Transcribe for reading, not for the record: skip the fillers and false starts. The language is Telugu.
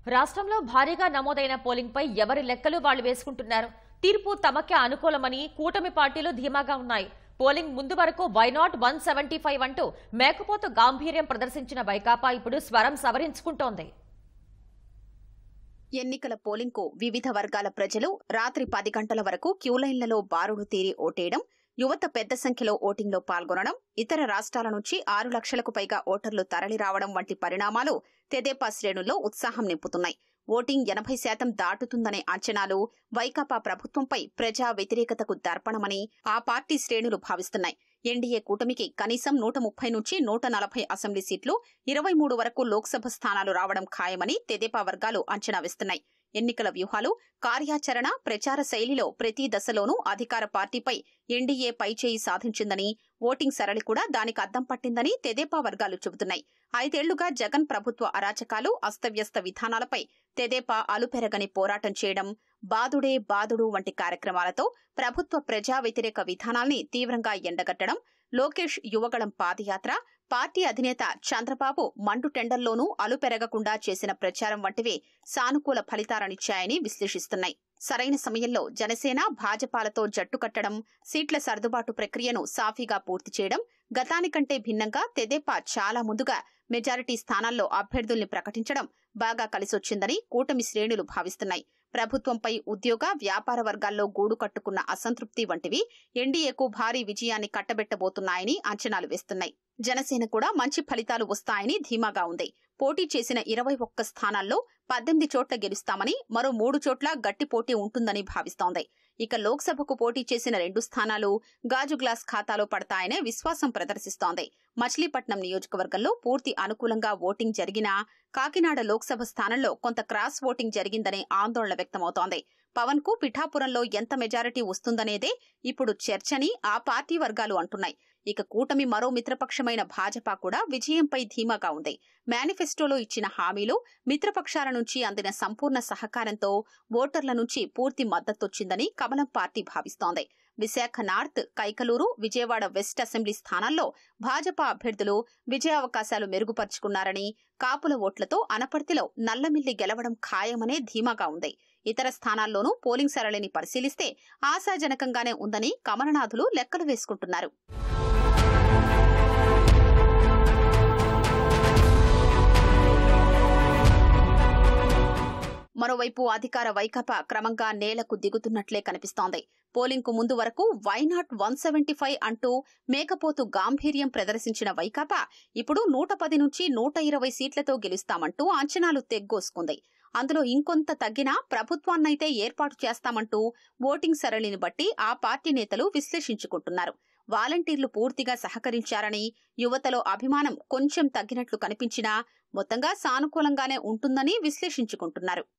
రాష్ట్రంలో భారీగా నమోదైన పోలింగ్ పై ఎవరి లెక్కలు వాళ్లు వేసుకుంటున్నారు. తీర్పు తమకే అనుకూలమని కూటమి పార్టీలు ధీమాగా ఉన్నాయి. పోలింగ్ ముందు వరకు వై నాట్ 175 అంటూ మేకపోతు గాంభీర్యం ప్రదర్శించిన వైకాపా ఇప్పుడు స్వరం సవరించుకుంటోంది. ఎన్నికల పోలింగ్ కు వివిధ వర్గాల ప్రజలు రాత్రి 10 గంటల వరకు క్యూలైన్లలో బారుడు తీరి ఓటేయడం, యువత పెద్ద సంఖ్యలో ఓటింగ్లో పాల్గొనడం, ఇతర రాష్ట్రాల నుంచి 6 లక్షలకు పైగా ఓటర్లు తరలి రావడం వంటి పరిణామాలు తెదేపా శ్రేణుల్లో ఉత్సాహం నింపుతున్నాయి. ఓటింగ్ 80% దాటుతుందనే అంచనాలు వైకాపా ప్రభుత్వంపై ప్రజా వ్యతిరేకతకు దర్పణమని ఆ పార్టీ శ్రేణులు భావిస్తున్నాయి. ఎన్డీఏ కూటమికి కనీసం 130 నుంచి 140 అసెంబ్లీ సీట్లు, 23 వరకు లోక్సభ స్థానాలు రావడం ఖాయమని తెదేపా వర్గాలు అంచనా వేస్తున్నాయి. ఎన్నికల వ్యూహాలు, కార్యాచరణ, ప్రచార శైలిలో ప్రతి దశలోనూ అధికార పార్టీపై ఎన్డీఏ పైచేయి సాధించిందని, ఓటింగ్ సరళి కూడా దానికి అద్దం పట్టిందని తెదేపా వర్గాలు చెబుతున్నాయి. 5 ఏళ్లుగా జగన్ ప్రభుత్వ అరాచకాలు, అస్తవ్యస్త విధానాలపై తెదేపా అలుపెరగని పోరాటం చేయడం, బాదుడే బాదుడు వంటి కార్యక్రమాలతో ప్రభుత్వ ప్రజా వ్యతిరేక విధానాల్ని తీవ్రంగా ఎండగట్టడం, లోకేష్ యువగళం పాదయాత్ర, పార్టీ అధినేత చంద్రబాబు మండు టెండర్లోనూ అలుపెరగకుండా చేసిన ప్రచారం వంటివి సానుకూల ఫలితాలనిచ్చాయని విశ్లేషిస్తున్నాయి. సరైన సమయంలో జనసేన, భాజపాలతో జట్టు కట్టడం, సీట్ల సర్దుబాటు ప్రక్రియను సాఫీగా పూర్తి చేయడం, గతానికంటే భిన్నంగా తెదేపా చాలా ముందుగా మెజారిటీ స్థానాల్లో అభ్యర్థుల్ని ప్రకటించడం బాగా కలిసొచ్చిందని కూటమి శ్రేణులు భావిస్తున్నాయి. ప్రభుత్వంపై ఉద్యోగ, వ్యాపార వర్గాల్లో గూడు కట్టుకున్న అసంతృప్తి వంటివి ఎన్డీఏకు భారీ విజయాన్ని కట్టబెట్టబోతున్నాయని అంచనాలు వేస్తున్నాయి. జనసేన కూడా మంచి ఫలితాలు వస్తాయని ధీమాగా ఉంది. పోటీ చేసిన 21 స్థానాల్లో 18 చోట్ల గెలుస్తామని, మరో 3 చోట్ల గట్టి పోటీ ఉంటుందని భావిస్తోంది. ఇక లోక్సభకు పోటీ చేసిన 2 స్థానాలు గాజు గ్లాస్ ఖాతాలో పడతాయనే విశ్వాసం ప్రదర్శిస్తోంది. మచిలీపట్నం నియోజకవర్గంలో పూర్తి అనుకూలంగా ఓటింగ్ జరిగినా కాకినాడ లోక్సభ స్థానంలో కొంత క్రాస్ ఓటింగ్ జరిగిందనే ఆందోళన వ్యక్తమవుతోంది. పవన్ కు పిఠాపురంలో ఎంత మెజారిటీ వస్తుందనేదే ఇప్పుడు చర్చని ఆ పార్టీ వర్గాలు అంటున్నాయి. ఇక కూటమి మరో మిత్రపక్షమైన భాజపా కూడా విజయంపై ధీమాగా ఉంది. మేనిఫెస్టోలో ఇచ్చిన హామీలు, మిత్రపక్షాల నుంచి అందిన సంపూర్ణ సహకారంతో ఓటర్ల నుంచి పూర్తి మద్దతొచ్చిందని కమలం పార్టీ భావిస్తోంది. Visakha north, Kaikaluru, Vijayawada west assembly స్థానాల్లో భాజపా అభ్యర్థులు విజయావకాశాలు మెరుగుపరుచుకున్నారని, కాపుల ఓట్లతో అనపర్తిలో నల్లమిల్లి గెలవడం ఖాయమనే ధీమాగా ఉంది. ఇతర స్థానాల్లోనూ పోలింగ్ సరళిని పరిశీలిస్తే ఆశాజనకంగానే ఉందని కమలనాథులు లెక్కలు వేసుకుంటున్నారు. మరోవైపు అధికార వైకాపా క్రమంగా నేలకు దిగుతున్నట్లే కనిపిస్తోంది. పోలింగ్ కు ముందు వరకు వై నాట్ 175 అంటూ మేకపోతు గాంభీర్యం ప్రదర్శించిన వైకాపా ఇప్పుడు 110 నుంచి 120 సీట్లతో గెలుస్తామంటూ అంచనాలు తెగ్గోసుకుంది. అందులో ఇంకొంత తగ్గినా ప్రభుత్వాన్నైతే ఏర్పాటు చేస్తామంటూ ఓటింగ్ సరళిని బట్టి ఆ పార్టీ నేతలు విశ్లేషించుకుంటున్నారు. వాలంటీర్లు పూర్తిగా సహకరించారని, యువతలో అభిమానం కొంచెం తగ్గినట్లు కనిపించినా మొత్తంగా సానుకూలంగానే ఉంటుందని విశ్లేషించుకుంటున్నారు.